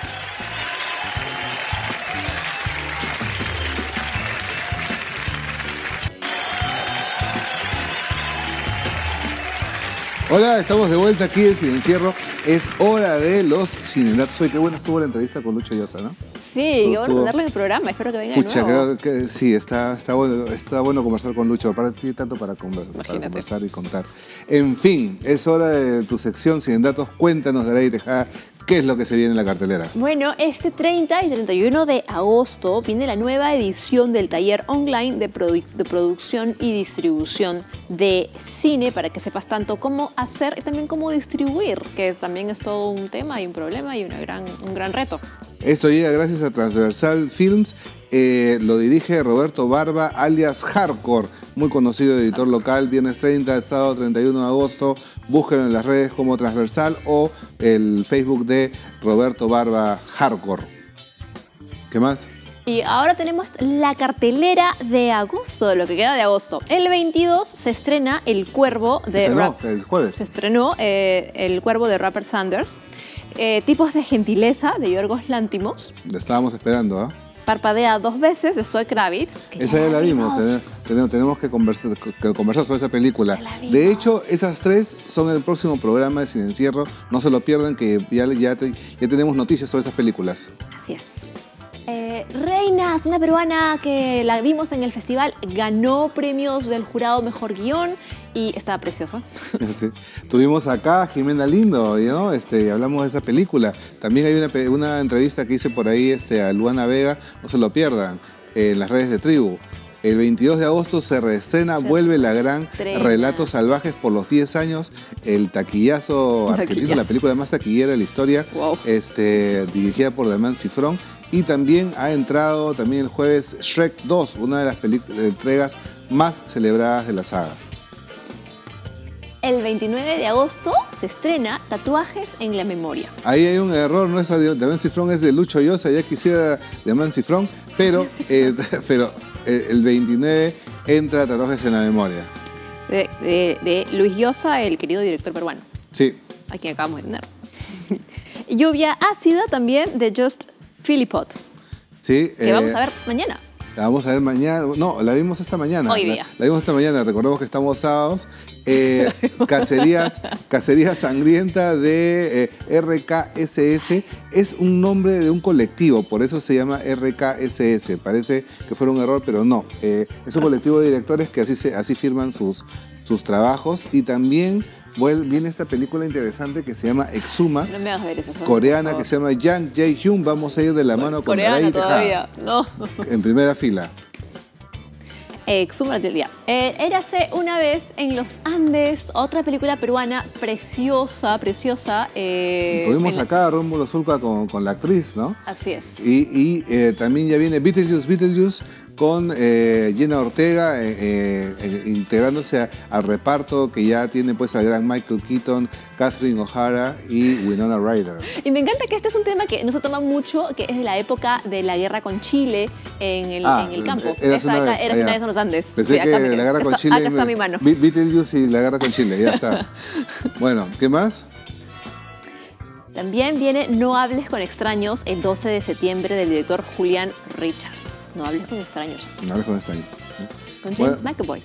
Hola, estamos de vuelta aquí en Sin Encierro. Es hora de los cinedatos. Oye, qué buena estuvo la entrevista con Lucho Llosa, ¿no? Sí, qué bueno tenerlo en el programa. Espero que venga de Pucha, nuevo. creo que sí, está, está, bueno, está bueno conversar con Lucho. Para ti, tanto para, conver para conversar y contar. En fin, es hora de tu sección Cinedatos. Cuéntanos, Daray Tejada, ¿qué es lo que se viene en la cartelera? Bueno, este treinta y treinta y uno de agosto viene la nueva edición del taller online de, produ de producción y distribución de cine, para que sepas tanto cómo hacer y también cómo distribuir, que también es todo un tema y un problema y una gran, un gran reto. Esto llega gracias a Transversal Films. Eh, lo dirige Roberto Barba, alias Hardcore, muy conocido editor local. Viernes treinta, sábado treinta y uno de agosto. Búsquenlo en las redes como Transversal o el Facebook de Roberto Barba Hardcore. ¿Qué más? Y ahora tenemos la cartelera de agosto, de lo que queda de agosto. El veintidós se estrena El Cuervo de... Se estrenó, el jueves. Se estrenó eh, El Cuervo de Rupert Sanders. Eh, Tipos de Gentileza de Yorgos Lanthimos. La estábamos esperando, ¿ah? ¿eh? Parpadea dos veces de Zoe Kravitz. Que esa ya, ya la vimos, vimos. Tenemos, tenemos que, conversar, que conversar sobre esa película. De hecho, esas tres son el próximo programa de Sin Encierro. No se lo pierdan, que ya, ya, te, ya tenemos noticias sobre esas películas. Así es. Eh, Reinas, una peruana que la vimos en el festival, ganó premios del jurado Mejor Guión y estaba preciosa. Sí. Tuvimos acá a Jimena Lindo, ¿no? Este, hablamos de esa película. También hay una, una entrevista que hice por ahí este, a Luana Vega, no se lo pierdan, en las redes de Tribu. El veintidós de agosto se reestrena, se vuelve la gran estrena. Relatos Salvajes por los diez años, el taquillazo argentino, la película más taquillera de la historia, wow. este, dirigida por Damián Cifrón. Y también ha entrado también el jueves Shrek dos, una de las entregas más celebradas de la saga. El veintinueve de agosto se estrena Tatuajes en la Memoria. Ahí hay un error, no es de Damián Cifrón, es de Lucho Llosa, ya quisiera de Damián Cifrón, pero, eh, pero eh, el veintinueve entra Tatuajes en la Memoria. De, de, de Luis Llosa, el querido director peruano. Sí. A quien acabamos de tener. Lluvia ácida también de Just Philipot. Sí. Que eh, vamos a ver mañana. La vamos a ver mañana. No, la vimos esta mañana. Hoy día. La, la vimos esta mañana. Recordemos que estamos sábados. Eh, cacerías, Cacería Sangrienta de eh, R K S S. Es un nombre de un colectivo, por eso se llama R K S S. Parece que fuera un error, pero no. Eh, es un colectivo de directores que así, se, así firman sus, sus trabajos. Y también viene esta película interesante que se llama Exuma, no me vas a ver eso, coreana, que se llama Jang Jae-hyun. Vamos a ir de la mano con Coreana todavía, no. En primera fila. Exuma del día. Eh, Érase una vez en los Andes, otra película peruana preciosa, preciosa. Eh, Tuvimos en... acá a Rómulo Zulca con, con la actriz, ¿no? Así es. Y, y eh, también ya viene Beetlejuice, Beetlejuice con eh, Jenna Ortega eh, eh, integrándose a, al reparto que ya tiene pues al gran Michael Keaton, Catherine O'Hara y Winona Ryder. Y me encanta que este es un tema que no se toma mucho, que es de la época de la guerra con Chile en el, ah, en el campo. Eras Esa, una acá, vez, eras allá. una vez en los Andes. Pensé sí, que acá me, la guerra con está, Chile... Acá está mi mano. Beetlejuice y la guerra con Chile, ya está. Bueno, ¿qué más? También viene No hables con extraños el doce de septiembre del director Julián Richards. No hables con extraños. No hables con extraños. Con James bueno, McAvoy.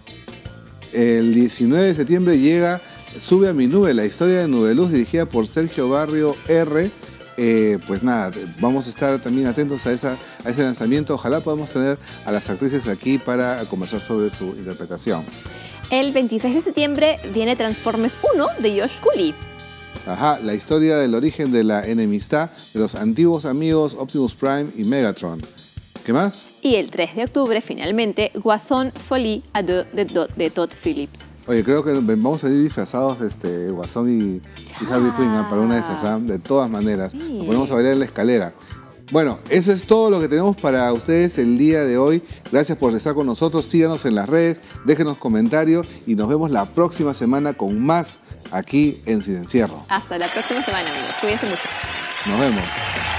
El diecinueve de septiembre llega Sube a mi nube, la historia de Nubeluz, dirigida por Sergio Barrio R. Eh, pues nada, vamos a estar también atentos a, esa, a ese lanzamiento. Ojalá podamos tener a las actrices aquí para conversar sobre su interpretación. El veintiséis de septiembre viene Transformers uno de Josh Cooley. Ajá, la historia del origen de la enemistad de los antiguos amigos Optimus Prime y Megatron. ¿Qué más? Y el tres de octubre, finalmente, Guasón Folie à deux de, de Todd Phillips. Oye, creo que vamos a ir disfrazados de este, Guasón y, y Harley Quinn, ¿eh? Para una de esas, ¿eh? De todas maneras. Sí. Nos ponemos a bailar en la escalera. Bueno, eso es todo lo que tenemos para ustedes el día de hoy. Gracias por estar con nosotros. Síganos en las redes, déjenos comentarios y nos vemos la próxima semana con más aquí en Sin Encierro. Hasta la próxima semana, amigos. Cuídense mucho. Nos vemos.